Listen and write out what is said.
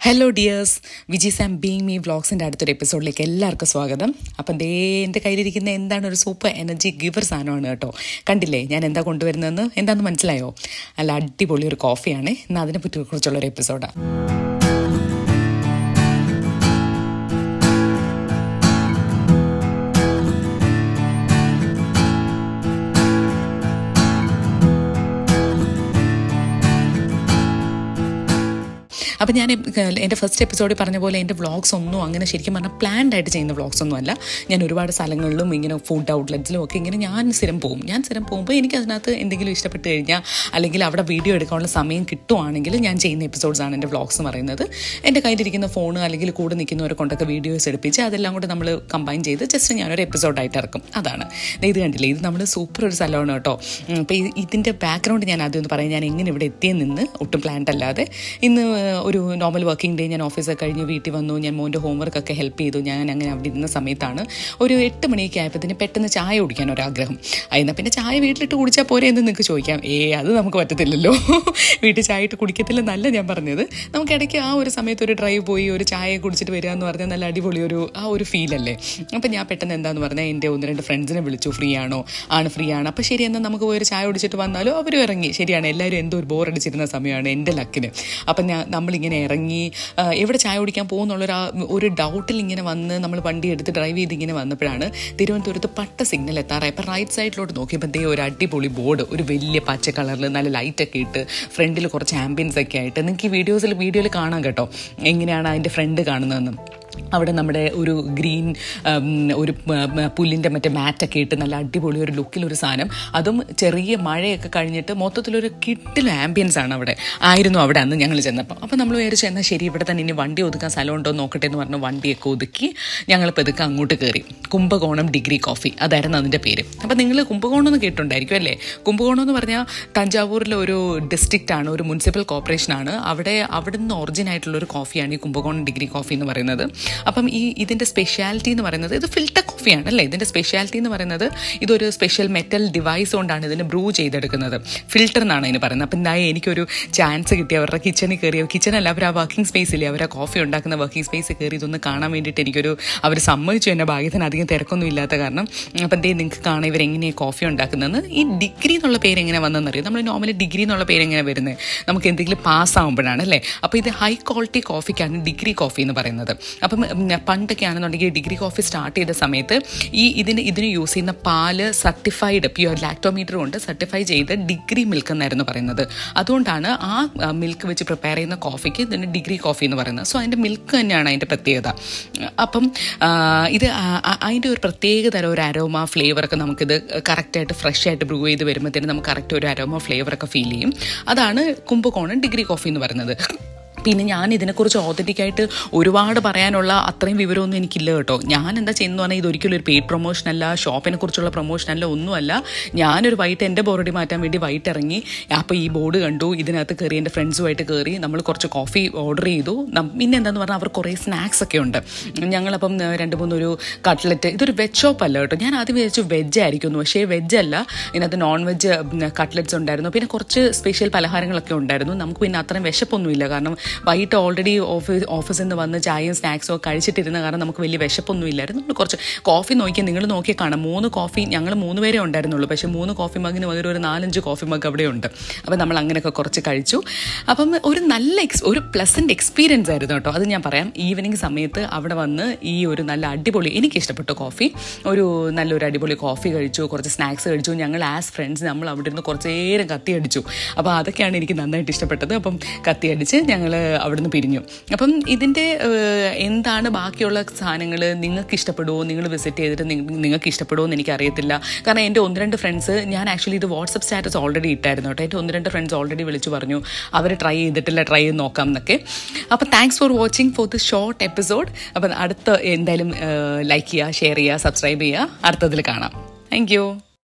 Hello dears, Viji Sam being me വ്ളോഗ്സിൻ്റെ അടുത്തൊരു എപ്പിസോഡിലേക്ക് എല്ലാവർക്കും സ്വാഗതം. അപ്പം എൻ്റെ കയ്യിലിരിക്കുന്ന എന്താണ് ഒരു സൂപ്പർ എനർജി ഗിവർ സാധനമാണ് കേട്ടോ. കണ്ടില്ലേ ഞാൻ എന്താ കൊണ്ടുവരുന്നതെന്ന്? എന്താണെന്ന് മനസ്സിലായോ? നല്ല അടിപൊളി ഒരു കോഫിയാണ്. എന്നാൽ അതിനെ കുറിച്ചുള്ളൊരു എപ്പിസോഡാണ്. അപ്പം ഞാൻ എൻ്റെ ഫസ്റ്റ് എപ്പിസോഡിൽ പറഞ്ഞ പോലെ എൻ്റെ വ്ളോഗ്സ് ഒന്നും അങ്ങനെ ശരിക്കും പറഞ്ഞാൽ പ്ലാൻഡ് ആയിട്ട് ചെയ്യുന്ന വ്ളോഗ്സ് ഒന്നും അല്ല. ഞാൻ ഒരുപാട് സ്ഥലങ്ങളിലും ഇങ്ങനെ ഫുഡ് ഔട്ട്ലെറ്റ്സിലും ഒക്കെ ഇങ്ങനെ ഞാൻ സ്ഥിരം പോകുമ്പോൾ എനിക്ക് അതിനകത്ത് എന്തെങ്കിലും ഇഷ്ടപ്പെട്ട് കഴിഞ്ഞാൽ അല്ലെങ്കിൽ അവിടെ വീഡിയോ എടുക്കാനുള്ള സമയം കിട്ടുവാണെങ്കിൽ ഞാൻ ചെയ്യുന്ന എപ്പിസോഡ്സാണ് എൻ്റെ വ്ളോഗ്സ് എന്ന് പറയുന്നത്. എൻ്റെ കയ്യിലിരിക്കുന്ന ഫോണ് അല്ലെങ്കിൽ കൂടെ നിൽക്കുന്നവരെ കൊണ്ടൊക്കെ വീഡിയോസ് എടുപ്പിച്ച് അതെല്ലാം കൂടെ നമ്മൾ കമ്പൈൻ ചെയ്ത് ജസ്റ്റ് ഞാനൊരു എപ്പിസോഡായിട്ട് ഇറക്കും. അതാണ് ഇത്. കണ്ടില്ലേ, ഇത് നമ്മൾ സൂപ്പർ ഒരു സ്ഥലമാണ് കേട്ടോ. അപ്പോൾ ഇതിൻ്റെ ബാക്ക്ഗ്രൗണ്ട് ഞാൻ ആദ്യം ഒന്ന് പറയാം. ഞാൻ എങ്ങനെ ഇവിടെ എത്തിയെന്ന് നിന്ന് ഒട്ടും പ്ലാൻഡ് അല്ലാതെ ഇന്ന് ഒരു നോർമൽ വർക്കിംഗ് ഡേ. ഞാൻ ഓഫീസൊക്കെ കഴിഞ്ഞ് വീട്ടിൽ വന്നു. ഞാൻ മോൻ്റെ ഹോംവർക്കൊക്കെ ഹെൽപ്പ് ചെയ്തു. ഞാൻ അങ്ങനെ അവിടെ ഇരുന്ന സമയത്താണ് ഒരു 8 മണിയൊക്കെ ആയപ്പോഴത്തേന് പെട്ടെന്ന് ചായ കുടിക്കാൻ ഒരാഗ്രഹം. എന്നാൽ പിന്നെ ചായ വീട്ടിലിട്ട് കുടിച്ചാൽ പോരെ എന്ന് നിങ്ങൾക്ക് ചോദിക്കാം. അത് നമുക്ക് പറ്റത്തില്ലല്ലോ, വീട്ടിൽ ചായ ഇട്ട് കുടിക്കത്തില്ലെന്നല്ല ഞാൻ പറഞ്ഞത്. നമുക്ക് ഇടയ്ക്ക് ആ ഒരു സമയത്ത് ഒരു ഡ്രൈവ് പോയി ഒരു ചായ കുടിച്ചിട്ട് വരിക എന്ന് പറഞ്ഞാൽ നല്ല അടിപൊളി ഒരു ഫീലല്ലേ. അപ്പം ഞാൻ പെട്ടെന്ന് എന്താണെന്ന് പറഞ്ഞാൽ എൻ്റെ 1-2 ഫ്രണ്ട്സിനെ വിളിച്ചു. ഫ്രീ ആണ്. അപ്പോൾ ശരി, എന്നാൽ നമുക്ക് പോയി ഒരു ചായ കുടിച്ചിട്ട് വന്നാലും അവരും ഇറങ്ങി. ശരിയാണ്, എല്ലാവരും എന്തോ ഒരു ബോറടിച്ചിരുന്ന സമയമാണ് എൻ്റെ ലക്കിന്. അപ്പം നമ്മളിങ്ങനെ ഇറങ്ങി എവിടെ ചായ കുടിക്കാൻ പോകുന്നുള്ളൊരു ഡൗട്ടിൽ ഇങ്ങനെ വന്ന് നമ്മൾ വണ്ടി എടുത്ത് ഡ്രൈവ് ചെയ്ത് ഇങ്ങനെ വന്നപ്പോഴാണ് തിരുവനന്തപുരത്ത് പട്ട സിഗ്നൽ എത്താറായി. അപ്പോൾ റൈറ്റ് സൈഡിലോട്ട് നോക്കിയപ്പോൾ ഒരു അടിപൊളി ബോർഡ്, ഒരു വലിയ പച്ച കളറിൽ നല്ല ലൈറ്റൊക്കെ ഇട്ട് ഫ്രണ്ടിൽ കുറച്ച് ആംബിയൻസ് ഒക്കെ ആയിട്ട് നിങ്ങൾക്ക് ഈ വീഡിയോയിൽ കാണാം കേട്ടോ എങ്ങനെയാണ് അതിൻ്റെ ഫ്രണ്ട് കാണുന്നതെന്ന്. അവിടെ നമ്മുടെ ഒരു ഗ്രീൻ ഒരു പുല്ലിൻ്റെ മറ്റേ മാറ്റൊക്കെ ഇട്ട് നല്ല അടിപൊളി ഒരു ലുക്കിലൊരു സാധനം. അതും ചെറിയ മഴയൊക്കെ കഴിഞ്ഞിട്ട് മൊത്തത്തിലൊരു കിട്ടിൽ ആംബിയൻസ് ആണ് ആയിരുന്നു അവിടെ അന്ന് ഞങ്ങൾ ചെന്നപ്പോൾ. അപ്പോൾ നമ്മൾ വിചാരിച്ചു എന്നാൽ ശരി, ഇവിടെ തന്നെ ഇനി വണ്ടി ഒതുക്കാൻ സ്ഥലമുണ്ടോ നോക്കട്ടെ എന്ന് പറഞ്ഞ് വണ്ടിയൊക്കെ ഒതുക്കി ഞങ്ങൾ പെതുക്കെ അങ്ങോട്ട് കയറി. കുംഭകോണം ഡിഗ്രി കോഫി, അതായിരുന്നു അതിൻ്റെ പേര്. അപ്പോൾ നിങ്ങൾ കുംഭകോണം എന്ന് കേട്ടിട്ടുണ്ടായിരിക്കും അല്ലേ? കുംഭകോണം എന്ന് പറഞ്ഞാൽ തഞ്ചാവൂരിലെ ഒരു ഡിസ്ട്രിക്റ്റാണ്, ഒരു മുനിസിപ്പൽ കോർപ്പറേഷനാണ്. അവിടെ നിന്ന് ഒറിജിൻ ആയിട്ടുള്ളൊരു കോഫിയാണ് ഈ കുംഭകോണം ഡിഗ്രി കോഫി എന്ന് പറയുന്നത്. അപ്പം ഇതിൻ്റെ സ്പെഷ്യാലിറ്റി എന്ന് പറയുന്നത് ഇത് ഫിൽറ്റർ കോഫിയാണ് അല്ലേ. ഇതിൻ്റെ സ്പെഷ്യാലിറ്റി എന്ന് പറയുന്നത് ഇതൊരു സ്പെഷ്യൽ മെറ്റൽ ഡിവൈസ് കൊണ്ടാണ് ഇതിന് ബ്രൂ ചെയ്തെടുക്കുന്നത്. ഫിൽറ്റർ എന്നാണ് അതിന് പറയുന്നത്. അപ്പം എനിക്കൊരു ചാൻസ് കിട്ടി അവരുടെ കിച്ചണിൽ കയറി. കിച്ചണല്ല, അവർ ആ വർക്കിംഗ് സ്പേസില്ലേ, അവർ ആ കോഫി ഉണ്ടാക്കുന്ന വർക്കിംഗ് സ്പേസിൽ കയറി ഇതൊന്ന് കാണാൻ വേണ്ടിയിട്ട് അവർ സമ്മതിച്ചു. എൻ്റെ ഭാഗ്യത്തിന് അധികം തിരക്കൊന്നും ഇല്ലാത്ത കാരണം. അപ്പം നിങ്ങൾക്ക് കാണാം ഇവരെങ്ങനെയാണ് കോഫി ഉണ്ടാക്കുന്നതെന്ന്. ഈ ഡിഗ്രി എന്നുള്ള പേര് എങ്ങനെ വന്നതെന്നറിയാം. നമ്മൾ നോർമലി ഡിഗ്രി എന്നുള്ള പേര് എങ്ങനെ വരുന്നത്, നമുക്ക് എന്തെങ്കിലും പാസ്സാകുമ്പോഴാണ് അല്ലേ. അപ്പോൾ ഇത് ഹൈ ക്വാളിറ്റി കോഫിക്കാണ് ഡിഗ്രി കോഫി എന്ന് പറയുന്നത്. അപ്പം പണ്ടൊക്കെ ആണെന്നുണ്ടെങ്കിൽ ഡിഗ്രി കോഫി സ്റ്റാർട്ട് ചെയ്ത സമയത്ത് ഇതിന് യൂസ് ചെയ്യുന്ന പാല് സർട്ടിഫൈഡ് പ്യുവർ ലാക്ടോമീറ്റർ കൊണ്ട് സർട്ടിഫൈ ചെയ്ത് ഡിഗ്രി മിൽക്ക് എന്നായിരുന്നു പറയുന്നത്. അതുകൊണ്ടാണ് ആ മിൽക്ക് വെച്ച് പ്രിപ്പയർ ചെയ്യുന്ന കോഫിക്ക് ഇതിന് ഡിഗ്രി കോഫി എന്ന് പറയുന്നത്. സോ അതിൻ്റെ മിൽക്ക് തന്നെയാണ് അതിൻ്റെ പ്രത്യേകത. അപ്പം ഇത് അതിൻ്റെ ഒരു പ്രത്യേക തരം ഒരു അരോമ ഫ്ലേവറൊക്കെ നമുക്കിത് കറക്റ്റായിട്ട് ഫ്രഷ് ആയിട്ട് ബ്രൂ ചെയ്ത് വരുമ്പോഴത്തേനും നമുക്ക് കറക്റ്റ് ഒരു അരോമ ഫ്ലേവറൊക്കെ ഫീൽ ചെയ്യും. അതാണ് കുംഭകോണം ഡിഗ്രി കോഫി എന്ന് പറയുന്നത്. പിന്നെ ഞാൻ ഇതിനെക്കുറിച്ച് ഓതൻറ്റിക്കായിട്ട് ഒരുപാട് പറയാനുള്ള അത്രയും വിവരമൊന്നും എനിക്കില്ല കേട്ടോ. ഞാൻ എന്താ ചെയ്യുന്നത് പറഞ്ഞാൽ ഇതൊരിക്കലും ഒരു പെയ്ഡ് പ്രൊമോഷനല്ല, ഷോപ്പിനെ കുറിച്ചുള്ള പ്രൊമോഷനല്ല, ഒന്നുമല്ല. ഞാനൊരു വൈകിട്ട് എൻ്റെ ബോറടി മാറ്റാൻ വേണ്ടി വൈകിട്ട് ഇറങ്ങി. അപ്പോൾ ഈ ബോർഡ് കണ്ടു, ഇതിനകത്ത് കയറി എൻ്റെ ഫ്രണ്ട്സുമായിട്ട് കയറി നമ്മൾ കുറച്ച് കോഫി ഓർഡർ ചെയ്തു. പിന്നെ എന്താണെന്ന് പറഞ്ഞാൽ അവർ കുറേ സ്നാക്സ് ഒക്കെ ഉണ്ട്. ഞങ്ങളപ്പം 2-3 കട്ട്ലറ്റ്. ഇതൊരു വെജ് ഷോപ്പ് അല്ല കേട്ടോ. ഞാൻ ആദ്യം വിചാരിച്ചു വെജ് ആയിരിക്കുന്നു, പക്ഷേ വെജ് അല്ല. ഇതിനകത്ത് നോൺ വെജ് കട്ട്ലറ്റ്സ് ഉണ്ടായിരുന്നു. പിന്നെ കുറച്ച് സ്പെഷ്യൽ പലഹാരങ്ങളൊക്കെ ഉണ്ടായിരുന്നു. നമുക്ക് പിന്നെ അത്രയും വിശപ്പൊന്നുമില്ല, കാരണം വൈകിട്ട് ഓൾറെഡി ഓഫീസിൽ നിന്ന് വന്ന് ചായയും സ്നാക്സും ഒക്കെ കഴിച്ചിട്ടിരുന്ന കാരണം നമുക്ക് വലിയ വിശപ്പൊന്നും ഇല്ലായിരുന്നു. നമ്മൾ കുറച്ച് കോഫി നിങ്ങൾ നോക്കിയാൽ കാണാം. 3 കോഫി, ഞങ്ങൾ 3 പേരേ ഉണ്ടായിരുന്നുള്ളൂ. പക്ഷേ 3 കോഫി മഗിന് പകരം ഒരു 4-5 കോഫി മഗ് അവിടെ ഉണ്ട്. അപ്പം നമ്മൾ അങ്ങനെയൊക്കെ കുറച്ച് കഴിച്ചു. അപ്പം ഒരു പ്ലസൻറ്റ് എക്സ്പീരിയൻസ് ആയിരുന്നു കേട്ടോ. അത് ഞാൻ പറയാം. ഈവനിങ് സമയത്ത് അവിടെ വന്ന് ഒരു നല്ല അടിപൊളി, എനിക്കിഷ്ടപ്പെട്ട കോഫി, നല്ലൊരു അടിപൊളി കോഫി കഴിച്ചു, കുറച്ച് സ്നാക്സ് കഴിച്ചു. ഞങ്ങൾ ആസ് ഫ്രണ്ട്സ് നമ്മൾ അവിടെ ഇരുന്ന് കുറച്ച് നേരം കത്തിയടിച്ചു. അപ്പോൾ അതൊക്കെയാണ് എനിക്ക് നന്നായിട്ട് ഇഷ്ടപ്പെട്ടത്. അപ്പം കത്തിയടിച്ച് ഞങ്ങൾ അവിടുന്ന് പിരിഞ്ഞു. അപ്പം ഇതിൻ്റെ എന്താണ് ബാക്കിയുള്ള സാധനങ്ങൾ നിങ്ങൾക്ക് ഇഷ്ടപ്പെടുമോ, നിങ്ങൾ വിസിറ്റ് ചെയ്തിട്ട് നിങ്ങൾക്ക് ഇഷ്ടപ്പെടുമോ എന്ന് എനിക്കറിയത്തില്ല. കാരണം എൻ്റെ 1-2 ഫ്രണ്ട്സ്, ഞാൻ ആക്ച്വലി ഇത് വാട്സപ്പ് സ്റ്റാറ്റസ് ഓൾറെഡി ഇട്ടായിരുന്നു കേട്ടോ. എൻ്റെ 1-2 ഫ്രണ്ട്സ് ഓൾറെഡി വിളിച്ചു പറഞ്ഞു അവർ ട്രൈ ചെയ്തിട്ടില്ല, ട്രൈ ചെയ്ത് നോക്കാം എന്നൊക്കെ. അപ്പോൾ thanks for watching for this short episode. അപ്പം അടുത്ത എന്തായാലും ലൈക്ക് ചെയ്യുക, ഷെയർ ചെയ്യുക, സബ്സ്ക്രൈബ് ചെയ്യുക. അടുത്തതിൽ കാണാം. Thank U.